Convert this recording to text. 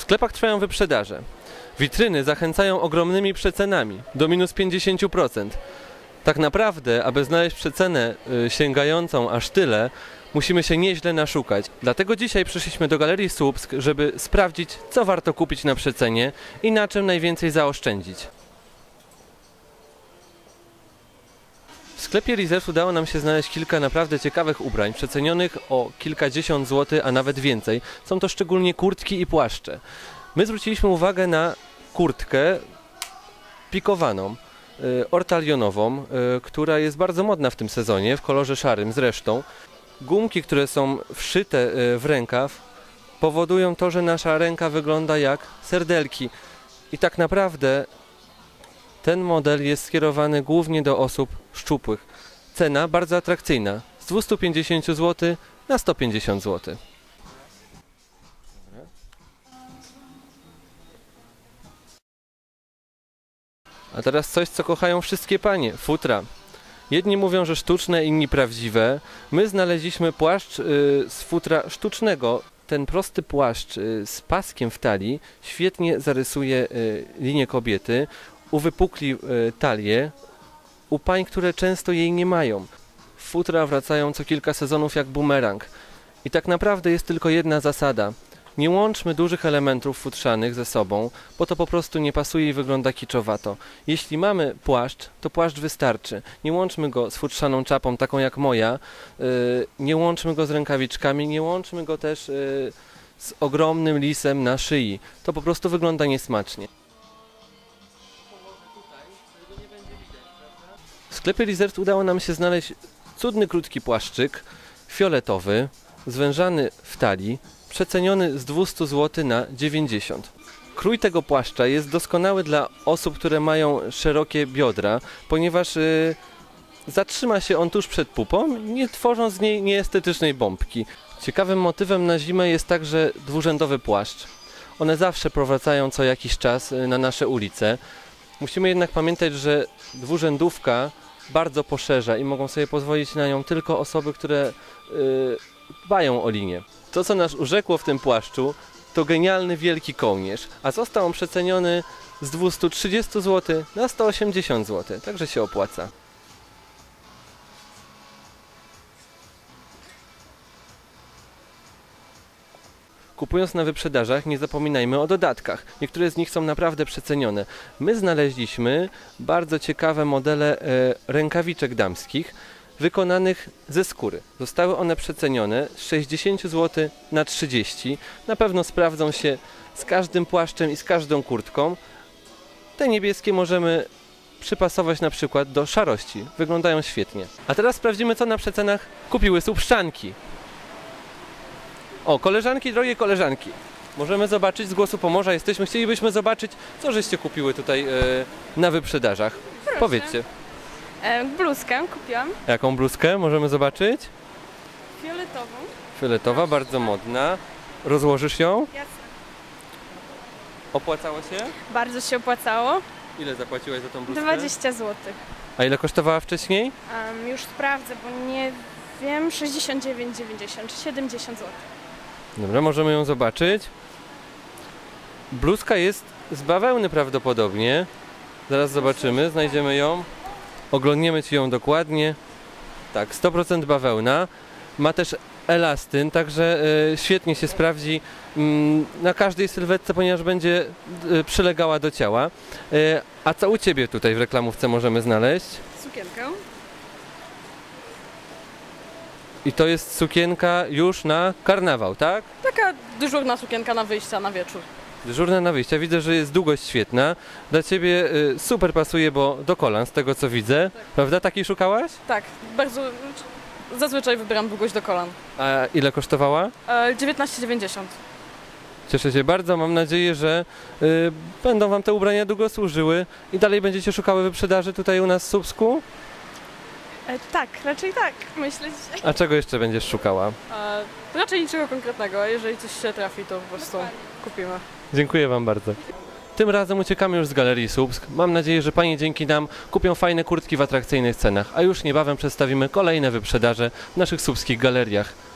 W sklepach trwają wyprzedaże. Witryny zachęcają ogromnymi przecenami, do minus 50%. Tak naprawdę, aby znaleźć przecenę sięgającą aż tyle, musimy się nieźle naszukać. Dlatego dzisiaj przyszliśmy do Galerii Słupsk, żeby sprawdzić, co warto kupić na przecenie i na czym najwięcej zaoszczędzić. W sklepie Reserve udało nam się znaleźć kilka naprawdę ciekawych ubrań, przecenionych o kilkadziesiąt złotych, a nawet więcej. Są to szczególnie kurtki i płaszcze. My zwróciliśmy uwagę na kurtkę pikowaną, ortalionową, która jest bardzo modna w tym sezonie, w kolorze szarym zresztą. Gumki, które są wszyte w rękaw, powodują to, że nasza ręka wygląda jak serdelki. I tak naprawdę ten model jest skierowany głównie do osób szczupłych. Cena bardzo atrakcyjna, z 250 zł na 150 zł. A teraz coś, co kochają wszystkie panie, futra. Jedni mówią, że sztuczne, inni prawdziwe. My znaleźliśmy płaszcz z futra sztucznego. Ten prosty płaszcz z paskiem w talii świetnie zarysuje linię kobiety, uwypukli talię u pań, które często jej nie mają. Futra wracają co kilka sezonów jak bumerang. I tak naprawdę jest tylko jedna zasada. Nie łączmy dużych elementów futrzanych ze sobą, bo to po prostu nie pasuje i wygląda kiczowato. Jeśli mamy płaszcz, to płaszcz wystarczy. Nie łączmy go z futrzaną czapą, taką jak moja. Nie łączmy go z rękawiczkami, nie łączmy go też z ogromnym lisem na szyi. To po prostu wygląda niesmacznie. W sklepie Reserve udało nam się znaleźć cudny krótki płaszczyk, fioletowy, zwężany w talii, przeceniony z 200 zł na 90. Krój tego płaszcza jest doskonały dla osób, które mają szerokie biodra, ponieważ zatrzyma się on tuż przed pupą, nie tworząc z niej nieestetycznej bombki. Ciekawym motywem na zimę jest także dwurzędowy płaszcz. One zawsze powracają co jakiś czas na nasze ulice. Musimy jednak pamiętać, że dwurzędówka bardzo poszerza i mogą sobie pozwolić na nią tylko osoby, które dbają o linię. To, co nas urzekło w tym płaszczu, to genialny wielki kołnierz, a został on przeceniony z 230 zł na 180 zł, także się opłaca. Kupując na wyprzedażach, nie zapominajmy o dodatkach. Niektóre z nich są naprawdę przecenione. My znaleźliśmy bardzo ciekawe modele rękawiczek damskich, wykonanych ze skóry. Zostały one przecenione z 60 zł na 30. Na pewno sprawdzą się z każdym płaszczem i z każdą kurtką. Te niebieskie możemy przypasować na przykład do szarości. Wyglądają świetnie. A teraz sprawdzimy, co na przecenach kupiły słupszczanki. O, koleżanki, drogie koleżanki. Możemy zobaczyć, z Głosu Pomorza jesteśmy. Chcielibyśmy zobaczyć, co żeście kupiły tutaj na wyprzedażach. Proszę. Powiedzcie. Bluzkę kupiłam. Jaką bluzkę możemy zobaczyć? Fioletową. Fioletowa, bardzo modna. Rozłożysz ją? Jasne. Opłacało się? Bardzo się opłacało. Ile zapłaciłaś za tą bluzkę? 20 zł. A ile kosztowała wcześniej? Już sprawdzę, bo nie wiem, 69,90 czy 70 zł. Dobra, możemy ją zobaczyć. Bluzka jest z bawełny prawdopodobnie. Zaraz zobaczymy, znajdziemy ją. Oglądniemy Ci ją dokładnie. Tak, 100% bawełna. Ma też elastyn, także świetnie się sprawdzi na każdej sylwetce, ponieważ będzie przylegała do ciała. A co u Ciebie tutaj w reklamówce możemy znaleźć? Sukienkę. I to jest sukienka już na karnawał, tak? Taka dyżurna sukienka na wyjścia na wieczór. Dyżurna na wyjścia. Widzę, że jest długość świetna. Dla Ciebie super pasuje, bo do kolan, z tego co widzę. Tak. Prawda? Takiej szukałaś? Tak, bardzo. Zazwyczaj wybieram długość do kolan. A ile kosztowała? 19,90. Cieszę się bardzo. Mam nadzieję, że będą Wam te ubrania długo służyły i dalej będziecie szukały wyprzedaży tutaj u nas w Słupsku. Tak, raczej tak, myślę dzisiaj. A czego jeszcze będziesz szukała? Raczej niczego konkretnego, jeżeli coś się trafi, to po prostu kupimy. Dziękuję Wam bardzo. Tym razem uciekamy już z Galerii Słupsk. Mam nadzieję, że Panie dzięki nam kupią fajne kurtki w atrakcyjnych cenach, a już niebawem przedstawimy kolejne wyprzedaże w naszych słupskich galeriach.